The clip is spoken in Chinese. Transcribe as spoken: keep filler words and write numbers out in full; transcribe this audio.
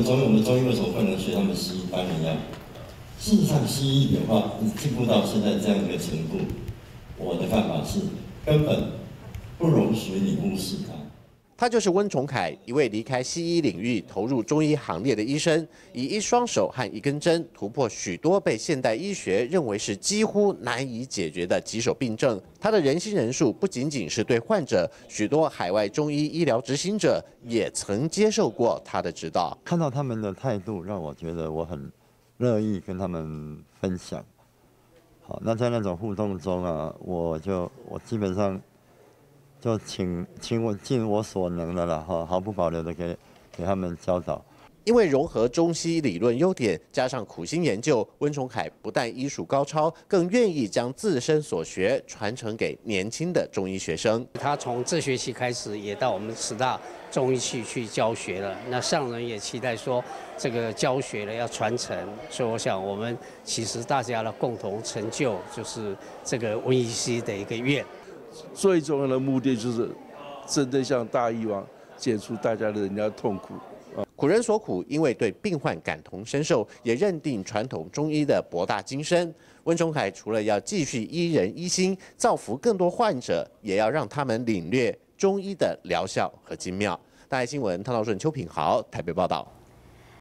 中医，我们中医为什么不能学他们西医？当然要。事实上，西医的话进步到现在这样一个程度，我的看法是根本不容许你忽视它。 他就是温崇凯，一位离开西医领域投入中医行列的医生，以一双手和一根针突破许多被现代医学认为是几乎难以解决的棘手病症。他的人心人术不仅仅是对患者，许多海外中医医疗执行者也曾接受过他的指导。 看到他们的态度，让我觉得我很乐意跟他们分享。好，那在那种互动中啊，我就我基本上。就请请我尽我所能的了哈，毫不保留的给给他们教导。 因为融合中西理论优点，加上苦心研究，温崇凯不但医术高超，更愿意将自身所学传承给年轻的中医学生。 他从这学期开始也到我们师大中医系去教学了。那上人也期待说，这个教学呢要传承，所以我想我们其实大家的共同成就，就是这个温医系的一个愿。 最重要的目的就是真的像大医王解除大家的人家痛苦。 苦人所苦，因为对病患感同身受，也认定传统中医的博大精深。温崇凯除了要继续医人医心，造福更多患者，也要让他们领略中医的疗效和精妙。大爱新闻汤道顺、邱品豪台北报道。